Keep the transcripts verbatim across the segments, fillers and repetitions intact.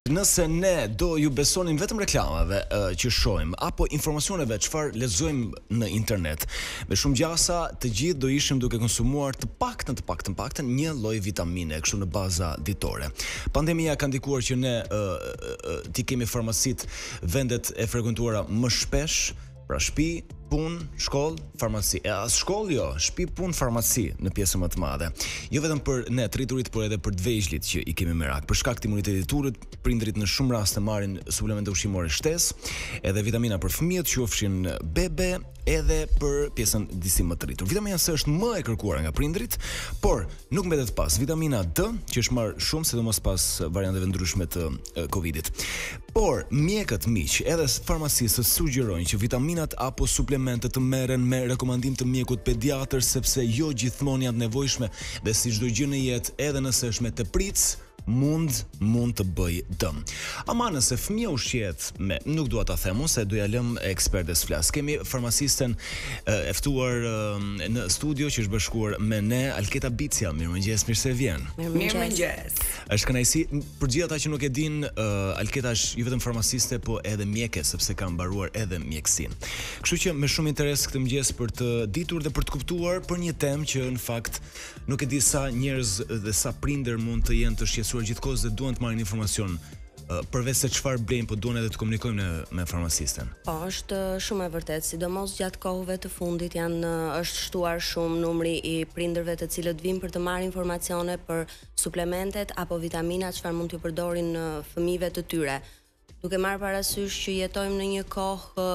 Nëse ne do ju besonim vetëm reklamave uh, që shohim apo informacioneve çfarë lexojmë në internet, me shumë gjasa të gjithë do ishim duke konsumuar të paktën të paktën të paktën një lloj vitamine kështu në baza ditore. Pandemia ka ndikuar që ne uh, uh, ti kemi farmacitë vendet e frekuentuara më shpesh, pra shtëpi, punë, shkollë, farmaci. E as shkollë jo, shtëpi, punë, farmaci në pjesën më të madhe. Jo vetëm për ne të rriturit, por edhe për të vegjëlit që i kemi merak. Për shkak të imunitetit të turit, prindrit në shumë raste marrin suplemente ushqimore shtesë, edhe vitamina për fëmijët, qofshin bebe, edhe për pjesën disi më të rritur. Vitamina C është më e kërkuar nga prindrit, por nuk mbetet pas vitamina D, që është marrë shumë sidomos pas varianteve ndryshme të uh, Covidit. Por mjekët miq, edhe farmacistë sugjerojnë që vitaminat apo suplementet të merren me rekomandim të mjekut pediatër, sepse jo gjithmonë janë të nevojshme dhe si çdo gjë në jetë, edhe nëse është me tepritës, mund mund të bëj dëm. Ama nëse fëmia ushqehet me, nuk dua ta them unë se do ja lëm ekspertes flas. Kemi farmacisten e ftuar në studio që është bashkuar me ne, Alketa Bicia. Mirëmëngjes, mirë se vjen. Mirëmëngjes. Është kënaqësi për gjithë ata që nuk e dinë, uh, Alketa është jo vetëm farmaciste, po edhe mjeke, sepse ka mbaruar edhe mjekësinë. Kështu që me shumë interes këtë mëngjes për të ditur dhe për të kuptuar për një temë që në fakt nuk e di sa njerëz dhe sa prindër mund të jenë të shqetësuar gjithkohës dhe duan të marrin informacion uh, përveç se çfarë blejnë, po duan edhe të komunikojnë me, me farmacisten. Po, është shumë e vërtetë, sidomos gjatë kohëve të fundit janë është shtuar shumë numri i prindërve të cilët vinë për të marrë informacione për suplementet apo vitaminat çfarë mund t'ju përdorin fëmijëve të tyre. Duke marrë parasysh që jetojmë në një kohë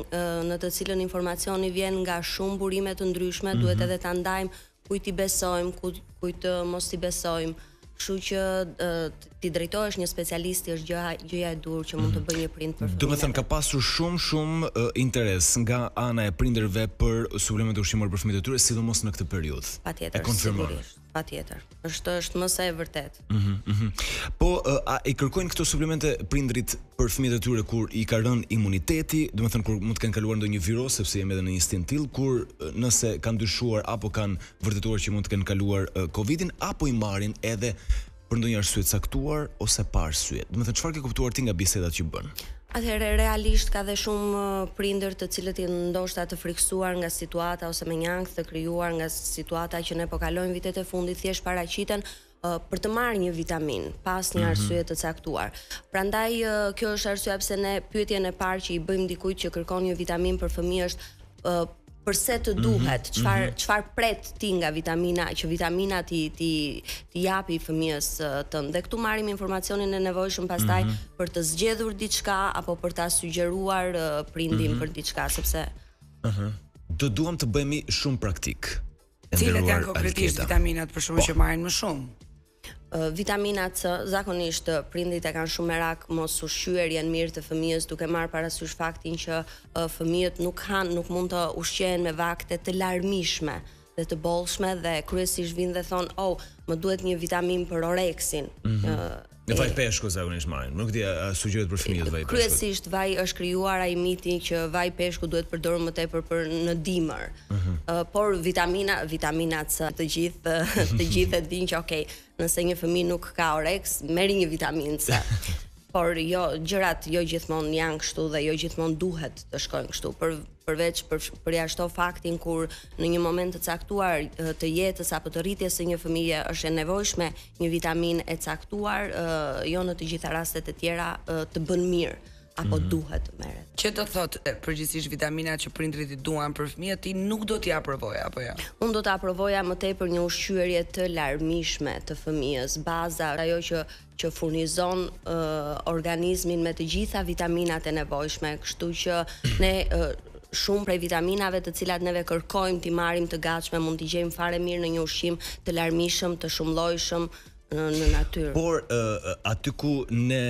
në të cilën informacioni vjen nga shumë burime të ndryshme, mm-hmm. duhet edhe ta ndajmë kujt i besojmë, kujt, kujt mos i besojmë. Kështu që uh, ti drejtohesh një specialisti është gjëja gjëja e dur që mund të bëjë një prind për fëmijën. Do të thënë ka pasur shumë shumë uh, interes nga ana e prindërve për suplemente ushqimore për fëmijët e tyre, sidomos në këtë periudhë. Patjetër. E konfirmoj. Patjetër. Është është më së e vërtetë. Mhm. Mm mm po uh, a i kërkojnë këto suplemente prindrit për fëmijët e tyre kur i ka rënë imuniteti, do të thënë kur mund të kenë kaluar ndonjë viros, sepse jemi edhe në një stin till, kur uh, nëse kanë dyshuar apo kanë vërtetuar që mund të kenë kaluar uh, Covidin, apo i marrin edhe për ndonjë arsye të caktuar ose pa arsye. Do të thënë çfarë ke kuptuar ti nga bisedat që bën? Atëherë realisht ka dhe shumë prindër të cilët janë ndoshta të friksuar nga situata ose me një ankth të krijuar nga situata që ne po kalojmë vitet e fundit, thjesht paraqiten uh, për të marrë një vitaminë pas një arsye të caktuar. Prandaj uh, kjo është arsyeja pse ne pyetjen e parë që i bëjmë dikujt që kërkon një vitaminë për fëmijë është uh, përse të duhet, çfarë çfarë pret ti nga vitamina, që vitamina ti ti ti japi fëmijës tënd. Dhe këtu marrim informacionin e nevojshëm pastaj mm -hmm. për të zgjedhur diçka apo për ta sugjeruar uh, prindin mm -hmm. për diçka, sepse ëh. Uh -huh. Do duam të bëhemi shumë praktik. Cilat janë konkretisht vitaminat për shkak që marrin më shumë? Uh, vitamina C, zakonisht prindit e kanë shumë merak mos ushqyerjen mirë të fëmijës, duke marrë parasysh faktin që uh, fëmijët nuk kanë, nuk mund të ushqehen me vakte të larmishme dhe të bollshme dhe kryesisht vinë dhe thonë, "Oh, më duhet një vitaminë për oreksin." Mm -hmm. uh, Në vaj peshku zakonisht marrin. Nuk di a sugjerohet për fëmijët vaj peshku. Kryesisht vaj është krijuar ai miti që vaj peshku duhet përdorur më tepër për në dimër. Uh -huh. uh, por vitamina, vitamina C, të gjithë të gjithë e dinë që okay, nëse një fëmijë nuk ka oreks, merri një vitaminë C. Por jo, gjërat jo gjithmonë janë kështu dhe jo gjithmonë duhet të shkojnë kështu. Për përveç për përjashto faktin kur në një moment të caktuar të jetës apo të rritjes së një fëmije është e nevojshme një vitaminë e caktuar, uh, jo në të gjitha rastet e tjera uh, të bën mirë apo mm -hmm. duhet të merret. Që do thotë përgjithsisht vitaminat që prindrit i duan për fëmijët, ti nuk do t'i aprovoja apo jo? Unë do të aprovoja më tepër një ushqyerje të larmishme të fëmijës, baza ajo që që furnizon uh, organizmin me të gjitha vitaminat e nevojshme, kështu që ne uh, shumë prej vitaminave të cilat neve kërkojmë t'i marrim të gatshme mund t'i gjejmë fare mirë në një ushqim të larmishëm, të shumëllojshëm në, në natyrë. Por uh, aty ku ne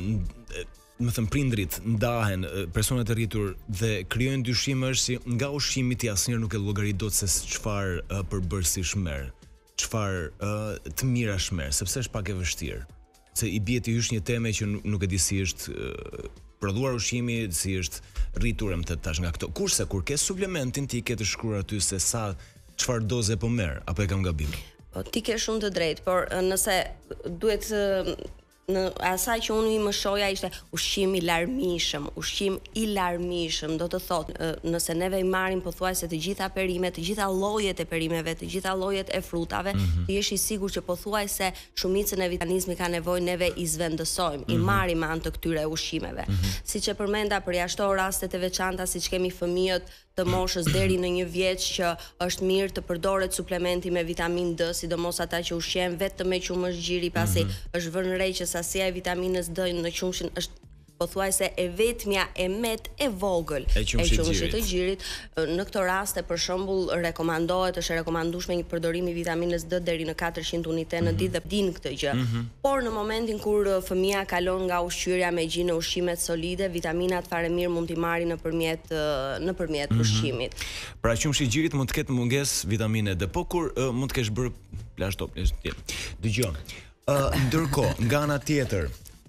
uh, më thënë prindrit ndahen, personat e rritur dhe krijojnë dyshime është si nga ushqimi ti asnjëherë nuk e llogarit dot se çfarë uh, përbërësish merr, çfarë uh, të mirash merr, sepse është pak e vështirë. Se i bie ti hysh një teme që nuk e di si është uh, prodhuar ushqimi, si është rritur më të tash nga këto. Kurse kur ke suplementin ti ke të shkruar aty se sa çfarë doze po merr, apo e kam gabim? Po ti ke shumë të drejtë, por nëse duhet në asaj që unë i më shoja ishte ushqim i larmishëm, ushqim i larmishëm, do të thotë nëse neve i marrim pothuajse të gjitha perimet, të gjitha llojet e perimeve, të gjitha llojet e frutave, mm -hmm. të jesh i sigurt që pothuajse shumicën e vitaminizmi ka nevojë neve i zvendësojmë, mm -hmm. i marrim anë të këtyre ushqimeve. Mm -hmm. Siç e përmenda, përjashto rastet e veçanta siç kemi fëmijët të moshës deri në një vjeç që është mirë të përdoret suplementi me vitamin D, sidomos ata që ushqejnë vetëm me qumëshgjiri, pasi mm -hmm. është vënë re që sasia e vitaminës D në qumshin është pothuajse e vetmja e met e vogël e qumshit të gjirit. Në këto raste për shembull rekomandohet, është e rekomandueshme një përdorim i vitaminës D deri në katërqind unite në ditë dhe din këtë gjë. Mm -hmm. Por në momentin kur fëmia kalon nga ushqyerja me gjinë në ushqimet solide, vitaminat fare mirë mund t'i marrë nëpërmjet nëpërmjet mm -hmm. ushqimit. Pra qumshi i gjirit mund të ketë mungesë vitamine D, po kur uh, mund të kesh bërë plazh top, dëgjoj. Uh, ndërkohë, nga ana tjetër,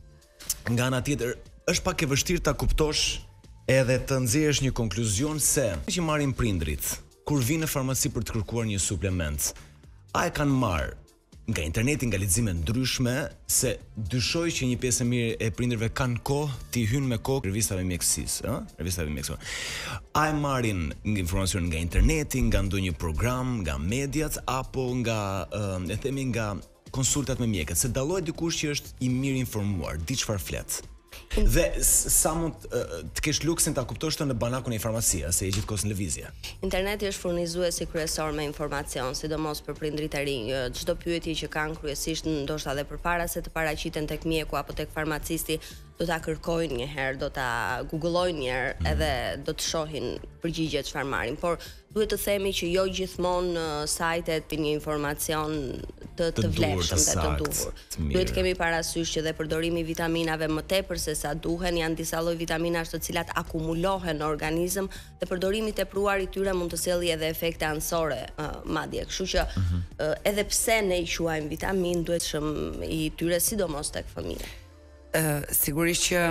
nga ana tjetër është pak e vështirë ta kuptosh edhe të nxjerrësh një konkluzion se që marrin prindrit kur vinë në farmaci për të kërkuar një suplement, a e kanë marrë nga interneti, nga lexime ndryshme, se dyshoj që një pjesë e mirë e prindërve kanë kohë të hyjnë me kohë revistave mjekësisë, ëh, revistave mjekësore. A e marrin informacion nga interneti, nga ndonjë program, nga mediat apo nga, e themi, nga konsultat me mjekët, se dallohet dikush që është i mirë informuar, di çfarë flet. Dhe sa mund të kesh luksin ta kuptosh të në banakun e farmacia, se e gjithkohës në lëvizje. Interneti është furnizuesi kryesor me informacion, sidomos për prindrit e rinj. Çdo pyetje që kanë kryesisht ndoshta edhe përpara se të paraqiten tek mjeku apo tek farmacisti, do ta kërkojnë një herë, do ta googlojnë një herë, mm. edhe do të shohin përgjigjet çfarë marrin. Por duhet të themi që jo gjithmonë uh, sajtet një informacion të, të, të vlefshëm dhe të duhur. Duhet të kemi parasysh që dhe përdorimi i vitaminave më tepër se sa duhen, janë disa lloj vitaminash të cilat akumulohen në organizëm dhe përdorimi i tepruar i tyre mund të sjellë edhe efekte anësore uh, madje. Kështu që uh -huh. uh, edhe pse ne i quajmë vitamin, duhet shëm i tyre sidomos tek fëmijët. Uh, sigurisht që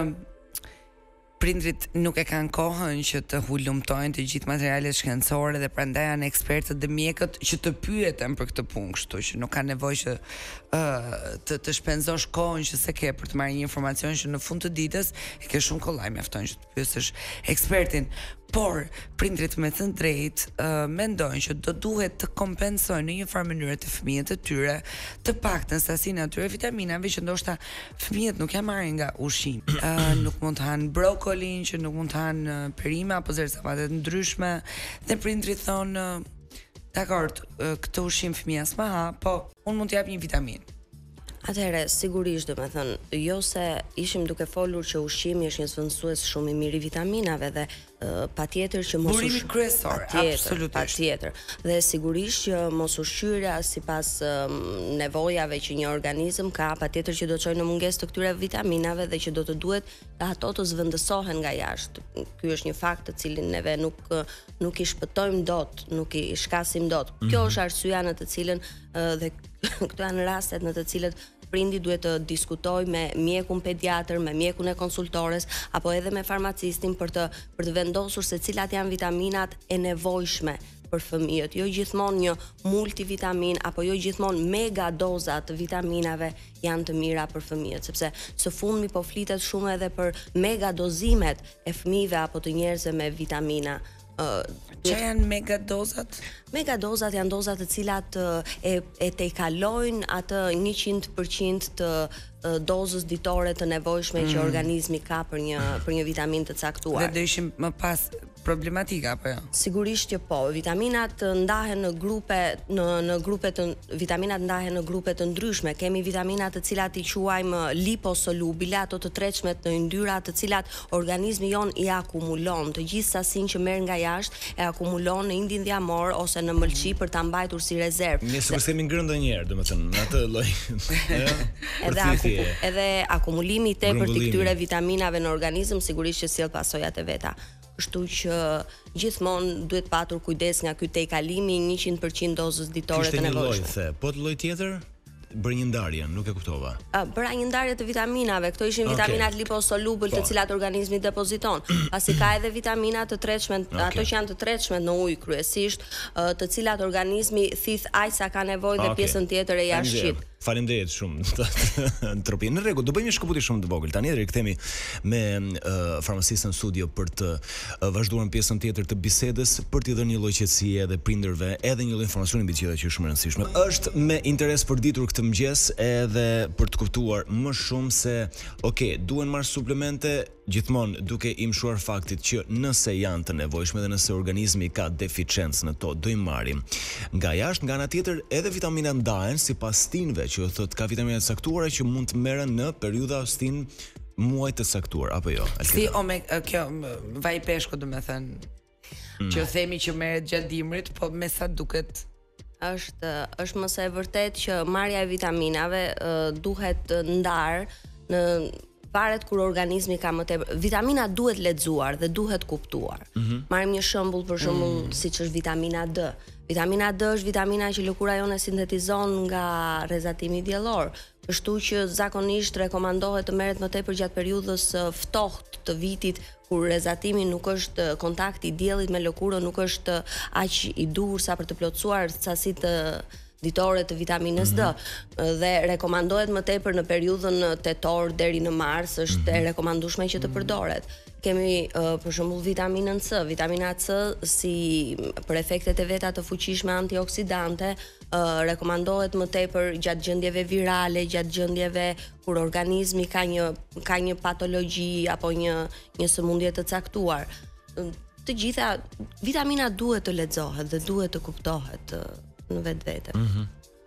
prindrit nuk e kanë kohën që të hulumtojnë të gjithë materialet shkencore dhe prandaj janë ekspertët dhe mjekët që të pyeten për këtë punë, kështu që nuk ka nevojë që uh, të të shpenzosh kohën që se ke për të marrë një informacion që në fund të ditës e ke shumë kollaj, mjafton që të pyesësh ekspertin. Por prindrit me të drejtë uh, mendojnë që do duhet të kompensojnë në një farë mënyrë të fëmijët e tyre të paktën sasinë atyre vitaminave që ndoshta fëmijët nuk ja marrin nga ushqimi. Uh, nuk mund të hanë brokolin, që nuk mund të hanë uh, perime apo zerësavate të ndryshme, dhe prindrit thonë uh, dakord, uh, këtë ushqim fëmia s'ma ha, po unë mund t'jap një vitaminë. Atëherë, sigurisht do me thënë, jo se ishim duke folur që ushqimi është një zvendësues shumë i mirë i vitaminave dhe uh, patjetër që mos burimi kryesor, absolutisht. Patjetër. Dhe sigurisht që mos ushqyerja sipas um, nevojave që një organizëm ka, patjetër që do të çojë në mungesë të këtyre vitaminave dhe që do të duhet të ato të zvendësohen nga jashtë. Ky është një fakt të cilin neve nuk nuk i shpëtojmë dot, nuk i shkasim dot. Mm-hmm. Kjo është arsyeja në të cilën uh, dhe këto janë rastet në të cilët prindi duhet të diskutoj me mjekun pediatër, me mjekun e konsultores apo edhe me farmacistin për të për të vendosur se cilat janë vitaminat e nevojshme për fëmijët. Jo gjithmonë një multivitamin apo jo gjithmonë mega doza të vitaminave janë të mira për fëmijët, sepse së fundmi po flitet shumë edhe për mega dozimet e fëmijëve apo të njerëzve me vitamina. Që janë mega dozat? Mega dozat janë dozat të cilat e, e tejkalojnë atë njëqind përqind të dozës ditore të nevojshme mm. që organizmi ka për një për një vitamin të caktuar. Dhe do ishim më pas problematika apo jo? Sigurisht që po. Vitaminat ndahen në grupe në në grupe të vitaminat ndahen në grupe të ndryshme. Kemi vitamina të cilat i quajmë liposolubile, ato të tretshmet në yndyra, të cilat organizmi jon i akumulon. Të gjithë sasinë që merr nga jashtë e akumulon në indin dhjamor ose në mëlçi për ta mbajtur si rezervë. Ne sikur kemi ngrënë ndonjëherë, domethënë, në atë lloj. Edhe akum, edhe akumulimi i tepërt i këtyre vitaminave në organizëm sigurisht që sjell pasojat e veta. Kështu që gjithmonë duhet patur kujdes nga ky tejkalimi njëqind përqind dozës ditore të nevojshme. Kishte një lloj, po të lloj tjetër? Bërë një ndarje, nuk e kuptova. Uh, bëra një ndarje të vitaminave. Këto ishin okay. vitaminat liposolubël të cilat organizmi depoziton. Pasi ka edhe vitamina të tretshme, okay. ato që janë të tretshme në ujë kryesisht, uh, të cilat organizmi thith aq sa ka nevojë dhe okay. pjesën tjetër e jashtëqit. Faleminderit shumë. Në tropin. Në rregull, do bëjmë një shkëputje shumë të vogël. Tani rikthehemi me uh, farmacistën studio për të uh, vazhduar në pjesën tjetër të bisedës, për t'i dhënë një lloj qetësie edhe prindërve, edhe një lloj informacioni mbi gjithë që është shumë e rëndësishme. Është me interes për ditur këtë mëngjes edhe për të kuptuar më shumë se, okay, duhen marr suplemente gjithmonë duke i mshuar faktit që nëse janë të nevojshme dhe nëse organizmi ka deficiencë në to, do i marrim. Nga jashtë, nga ana tjetër, edhe vitaminat ndahen sipas stinëve, që thotë ka vitamina të caktuara që mund të merren në periudha stin muaj të caktuar apo jo. Si omega, kjo vaj peshku, domethënë, mm. që themi që merret gjatë dimrit, po me sa duket është është më së e vërtet që marrja e vitaminave uh, duhet ndar në varet kur organizmi ka më tepër. Vitamina duhet lexuar dhe duhet kuptuar. Mm-hmm. Marrim një shembull për shembull mm. siç është vitamina D. Vitamina D është vitamina që lëkura jone sintetizon nga rrezatimi diellor. Kështu që zakonisht rekomandohet të merret më tepër gjatë periudhës ftohtë të vitit, kur rrezatimi nuk është kontakti i diellit me lëkurën nuk është aq i dur sa për të plotësuar sasitë ditore të vitaminës D. Mm-hmm. Dhe rekomandohet më tepër në periudhën tetor deri në mars, është mm-hmm. e rekomandueshme që të përdoret. Kemi uh, për shembull vitaminën C. Vitamina C si për efektet e veta të fuqishme antioksidante, uh, rekomandohet më tepër gjatë gjendjeve virale, gjatë gjendjeve kur organizmi ka një ka një patologji apo një një sëmundje të caktuar. Të gjitha vitamina duhet të lexohet dhe duhet të kuptohet uh, në vetë vete. Mm-hmm.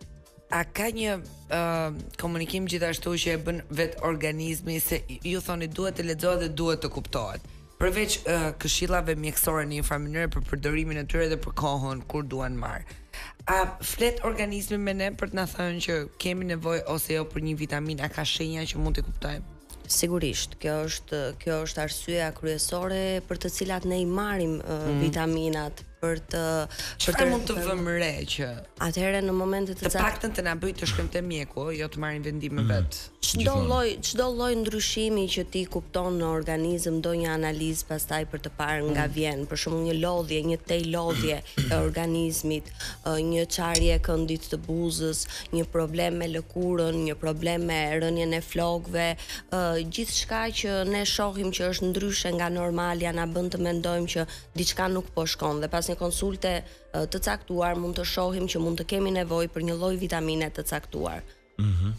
A ka një uh, komunikim gjithashtu që e bën vetë organizmi se ju thoni duhet të lexohet dhe duhet të kuptohet? Përveç uh, këshillave mjekësore në një farë mënyrë për përdorimin e tyre dhe për kohën kur duan marr. A flet organizmi me ne për të na thënë që kemi nevojë ose jo për një vitaminë, a ka shenja që mund të kuptojmë? Sigurisht, kjo është kjo është arsyeja kryesore për të cilat ne i marrim uh, mm. vitaminat për të për të mund të vëmë re që atëherë në momente të caktuara të paktën të na bëj të shkojmë te mjeku, jo të marrim vendime mm. vet. Çdo lloj çdo lloj ndryshimi që ti kupton në organizëm do një analizë pastaj për të parë nga mm. vjen, për shembull një lodhje, një tej lodhje e organizmit, një çarje e këndit të buzës, një problem me lëkurën, një problem me rënien e flokëve, gjithçka që ne shohim që është ndryshe nga normalja na bën të mendojmë që diçka nuk po shkon dhe pas një konsulte të caktuar mund të shohim që mund të kemi nevojë për një lloj vitamine të caktuar. Mhm.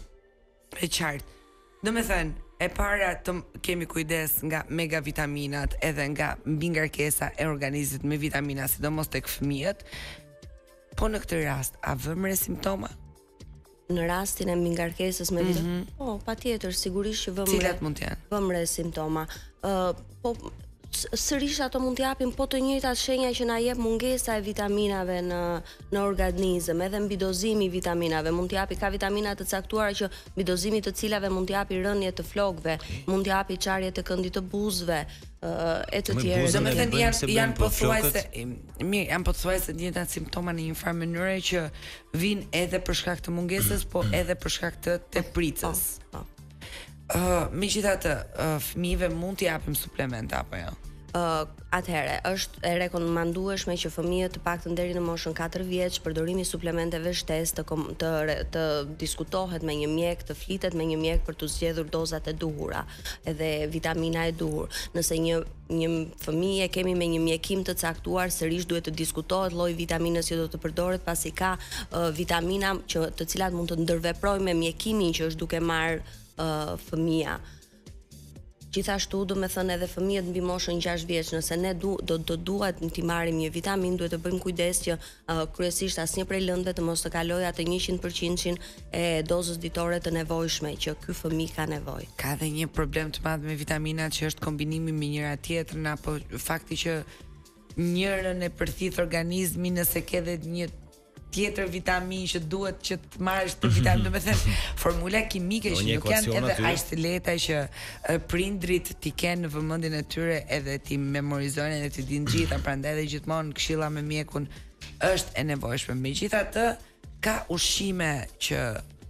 E qartë. Do me thënë, e para të kemi kujdes nga megavitaminat edhe nga mbi ngarkesa e organizmit me vitamina, sidomos tek fëmijët. Po në këtë rast, a vëmë re simptoma? Në rastin e mbi ngarkesës me vitamina, mm-hmm. po patjetër, sigurisht që vëmë re. Cilat mund të janë? Vëmë re simptoma. Ë uh, po sërish ato mund t'japin po të njëjtat shenja që na jep mungesa e vitaminave në në organizëm, edhe mbi dozimi i vitaminave mund t'japi ka vitamina të caktuara që mbi dozimi të cilave mund t'japi rënje të flokëve, mund t'japi çarje të këndit të buzëve, uh, e të tjerë. Domethënë janë janë pothuajse mirë, janë pothuajse të njëjtat simptoma në një farë mënyrë që vijnë edhe për shkak të mungesës, po edhe për shkak të tepricës. Po. Uh, megjithatë, uh, fëmijëve mund t'i japim suplemente apo jo? Uh, atëherë është e rekomandueshme që fëmijët të paktën deri në moshën katër vjeç përdorimi i suplementeve shtesë të, të të diskutohet me një mjek, të flitet me një mjek për të zgjedhur dozat e duhura, edhe vitamina e duhur. Nëse një një fëmijë e kemi me një mjekim të caktuar, sërish duhet të diskutohet lloji vitaminës që do të përdoret, pasi ka uh, vitamina që të cilat mund të ndërveprojnë me mjekimin që është duke marr uh, fëmia. Gjithashtu do me thënë edhe fëmijët mbi moshën gjashtë vjeç, nëse ne du, do do duhet t'i marrim një vitaminë, duhet të bëjmë kujdes që uh, kryesisht asnjë prej lëndëve të mos të kalojë atë njëqind përqind e dozës ditore të nevojshme që ky fëmijë ka nevojë. Ka edhe një problem të madh me vitaminat që është kombinimi me njëra tjetrën apo fakti që njërin e përthith organizmi nëse ke edhe një tjetër vitaminë që duhet që të marrësh të vitaminë, do të thënë formula kimike që nuk janë edhe aq të lehta që uh, prindrit t'i kenë në vëmendjen e tyre edhe ti memorizojnë edhe ti dinë gjitha, prandaj edhe gjithmonë këshilla me mjekun është e nevojshme. Megjithatë, ka ushqime që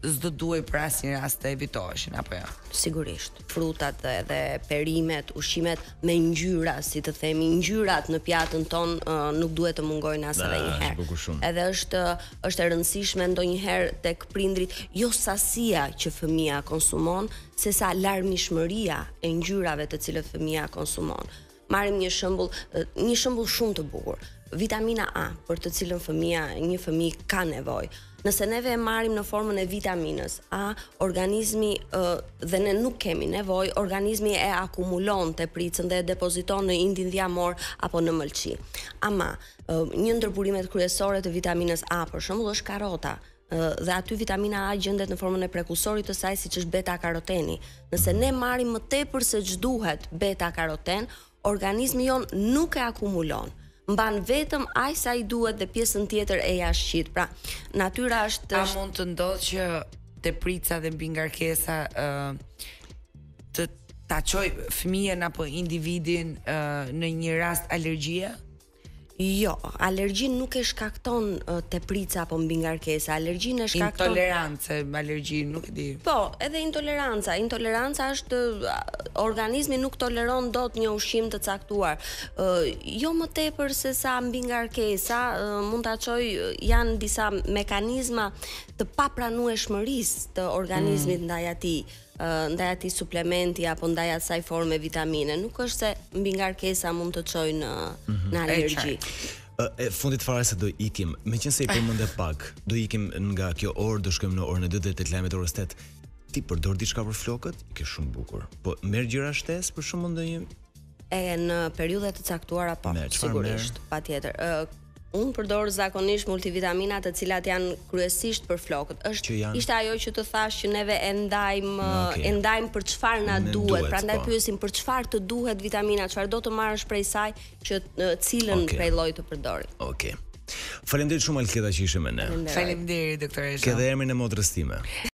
s'do duhej për asnjë rast të evitoheshin apo jo? Sigurisht. Frutat dhe, dhe perimet, ushqimet me ngjyra, si të themi, ngjyrat në pjatën ton uh, nuk duhet të mungojnë as edhe një herë. Edhe është është e rëndësishme ndonjëherë tek prindrit jo sasia që fëmia konsumon, sesa larmishmëria e ngjyrave të cilët fëmia konsumon. Marrim një shembull, një shembull shumë të bukur. Vitamina A, për të cilën fëmia, një fëmijë ka nevojë. Nëse neve e marrim në formën e vitaminës A, organizmi uh, dhe ne nuk kemi nevojë, organizmi e akumulon te pricën dhe e depoziton në indin dhjamor apo në mëlçi. Ama uh, një ndër burimet kryesore të vitaminës A, për shembull, është karrota. Dhe aty vitamina A gjendet në formën e prekursorit të saj, siç është beta-karoteni. Nëse ne marrim më tepër se ç'duhet beta-karoten, organizmi jon nuk e akumulon. Mban vetëm aq sa i duhet dhe pjesën tjetër e jashtëqit. Pra, natyra është A mund të ndodhë që teprica dhe mbi ngarkesa uh, të ta çoj fëmijën apo individin uh, në një rast alergjie? Jo, alergjin nuk e shkakton uh, teprica apo mbi ngarkesa. Alergjin e shkakton intolerancë, alergji, nuk e di. Po, edhe intoleranca. Intoleranca është uh, organizmi nuk toleron dot një ushqim të caktuar. Uh, jo më tepër se sa mbi ngarkesa, uh, mund ta çoj uh, janë disa mekanizma të papranueshmërisë të organizmit mm. ndaj atij. Uh, ndaj atij suplementi apo ndaj asaj forme vitamine. Nuk është se mbi ngarkesa mund të çojë në mm-hmm. në alergji. E, e fundit fare se do ikim, meqense i përmendë pak, do ikim nga kjo orë, do shkojmë në orën e dy deri tek lajmet orës tetë. Ti përdor diçka për flokët? I ke shumë bukur. Po merr gjëra shtesë për shembull ndonjë? E në periudha të caktuara po, sigurisht, patjetër. Ë Unë përdor zakonisht multivitamina, të cilat janë kryesisht për flokët. Është ishte ajo që të thash që neve e ndajmë okay. e ndajmë për çfarë na duhet. Prandaj po. Pyesim për çfarë të duhet vitamina, çfarë do të marrësh prej saj, që cilën okay. prej llojit të përdorim. Okej. Okay. Faleminderit shumë Alketa që ishe me ne. Faleminderit doktor Esha. Ke dhe emrin e motrës time.